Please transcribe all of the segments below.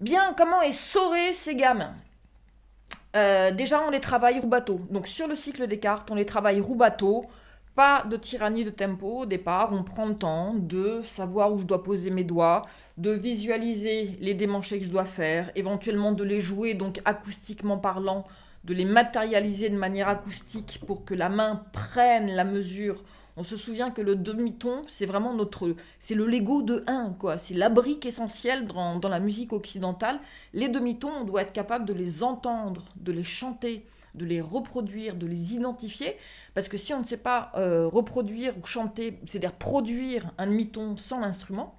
Bien, comment essorer ces gammes? Déjà, on les travaille rubato. Donc, sur le cycle des cartes, on les travaille rubato. Pas de tyrannie de tempo au départ. On prend le temps de savoir où je dois poser mes doigts, de visualiser les démanchés que je dois faire, éventuellement de les jouer, donc acoustiquement parlant, de les matérialiser de manière acoustique pour que la main prenne la mesure. On se souvient que le demi-ton, c'est vraiment c'est le Lego de 1, quoi. C'est la brique essentielle dans la musique occidentale. Les demi-tons, on doit être capable de les entendre, de les chanter, de les reproduire, de les identifier. Parce que si on ne sait pas reproduire ou chanter, c'est-à-dire produire un demi-ton sans l'instrument,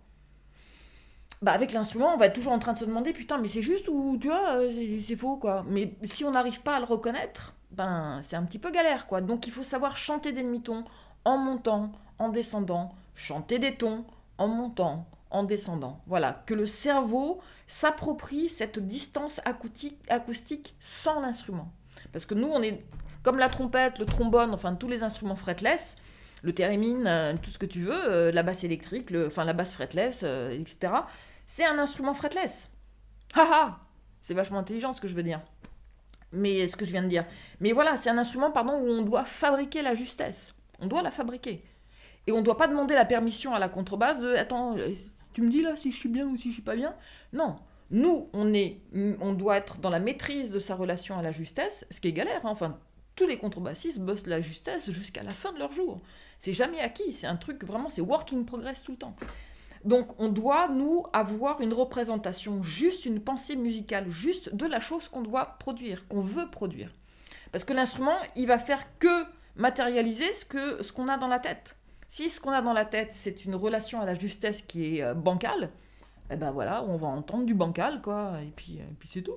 bah avec l'instrument, on va être toujours en train de se demander, putain, mais c'est juste ou tu vois, c'est faux, quoi. Mais si on n'arrive pas à le reconnaître, ben c'est un petit peu galère, quoi. Donc il faut savoir chanter des demi-tons en montant, en descendant, chanter des tons en montant, en descendant. Voilà, que le cerveau s'approprie cette distance acoustique sans l'instrument. Parce que nous, on est comme la trompette, le trombone, enfin tous les instruments fretless, le theremin, tout ce que tu veux, la basse électrique, enfin la basse fretless, etc. C'est un instrument fretless. Haha, c'est vachement intelligent ce que je veux dire. Mais ce que je viens de dire. Mais voilà, c'est un instrument, pardon, où on doit fabriquer la justesse. On doit la fabriquer. Et on ne doit pas demander la permission à la contrebasse de attends, tu me dis là si je suis bien ou si je suis pas bien? Non. Nous, on doit être dans la maîtrise de sa relation à la justesse, ce qui est galère, hein. Enfin, tous les contrebassistes bossent la justesse jusqu'à la fin de leur jour. C'est jamais acquis, c'est un truc vraiment, c'est work in progress tout le temps. Donc on doit, nous, avoir une représentation juste, une pensée musicale juste de la chose qu'on doit produire, qu'on veut produire. Parce que l'instrument, il va faire que matérialiser ce qu'on a dans la tête. Si ce qu'on a dans la tête, c'est une relation à la justesse qui est bancale, eh ben voilà, on va entendre du bancal, quoi, et puis c'est tout.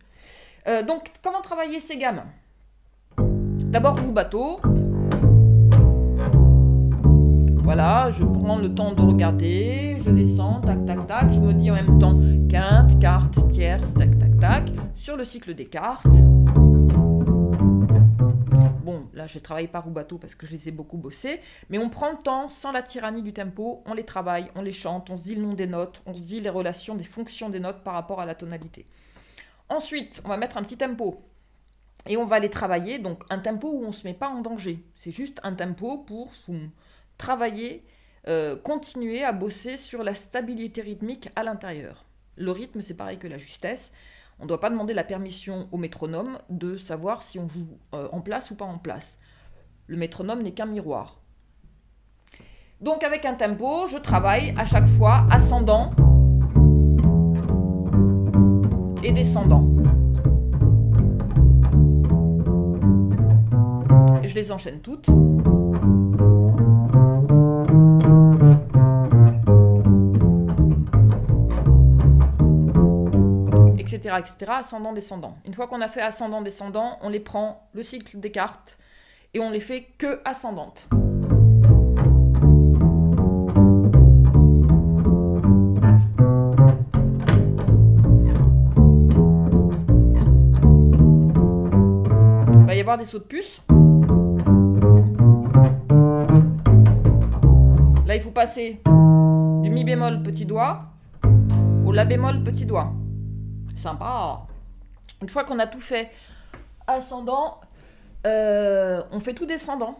Donc, comment travailler ces gammes? D'abord, rubato. Voilà, je prends le temps de regarder, je descends, tac, tac, tac, je me dis en même temps quinte, quarte, tierce, tac, tac, tac, sur le cycle des cartes. Bon, là, je travaille pas rubato parce que je les ai beaucoup bossés, mais on prend le temps, sans la tyrannie du tempo, on les travaille, on les chante, on se dit le nom des notes, on se dit les relations des fonctions des notes par rapport à la tonalité. Ensuite, on va mettre un petit tempo et on va les travailler, donc un tempo où on ne se met pas en danger. C'est juste un tempo pour travailler, continuer à bosser sur la stabilité rythmique à l'intérieur. Le rythme, c'est pareil que la justesse. On ne doit pas demander la permission au métronome de savoir si on joue en place ou pas en place. Le métronome n'est qu'un miroir. Donc avec un tempo, je travaille à chaque fois ascendant et descendant. Et je les enchaîne toutes. Etc., etc., ascendant, descendant. Une fois qu'on a fait ascendant, descendant, on les prend, le cycle des cartes, et on les fait que ascendantes. Il va y avoir des sauts de puce. Là, il faut passer du mi bémol petit doigt au la bémol petit doigt. Sympa. Une fois qu'on a tout fait ascendant, on fait tout descendant.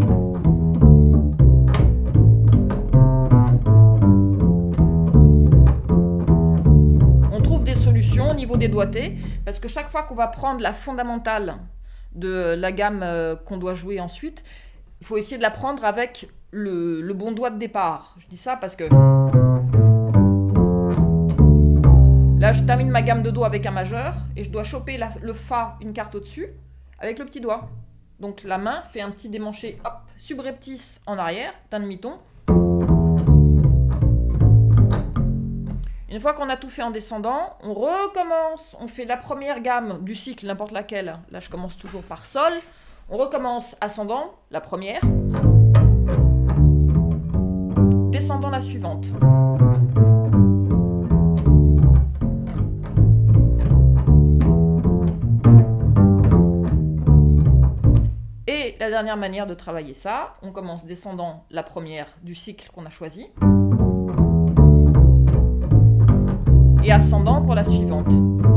On trouve des solutions au niveau des doigtés, parce que chaque fois qu'on va prendre la fondamentale de la gamme qu'on doit jouer ensuite, il faut essayer de la prendre avec le bon doigt de départ. Je dis ça parce que là, je termine ma gamme de Do avec un majeur et je dois choper le Fa une carte au-dessus avec le petit doigt. Donc la main fait un petit démanché hop, subreptice en arrière d'un demi-ton. Une fois qu'on a tout fait en descendant, on recommence. On fait la première gamme du cycle, n'importe laquelle. Là, je commence toujours par Sol. On recommence ascendant, la première. Descendant la suivante. Et la dernière manière de travailler ça, on commence descendant la première du cycle qu'on a choisi. et ascendant pour la suivante.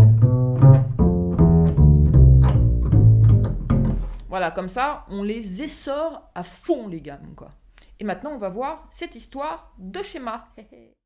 Voilà, comme ça, on les essore à fond, les gammes, quoi. Et maintenant, on va voir cette histoire de schéma.